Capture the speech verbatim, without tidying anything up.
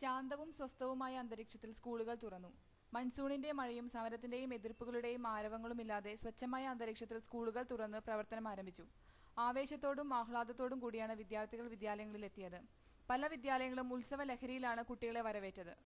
ശാന്തവും സ്വസ്ഥവുമായ അന്തരീക്ഷത്തിൽ സ്കൂളുകൾ തുറന്നു. മൺസൂണിന്റെ മഴയും സമരത്തിന്റെയും എതിർപ്പുകളുടെയും ആരവങ്ങളുമില്ലാതെ സ്വച്ഛമായ അന്തരീക്ഷത്തിൽ സ്കൂളുകൾ തുറന്ന് പ്രവർത്തനം ആരംഭിച്ചു. ആവേശത്തോടും ആഹ്ലാദത്തോടും കൂടിയാണ് വിദ്യാർത്ഥികൾ വിദ്യാലയങ്ങളിലെത്തിയത്. പല വിദ്യാലയങ്ങളും ഉത്സവ ലഹരിയിലാണ് കുട്ടികളെ വരവേറ്റത്.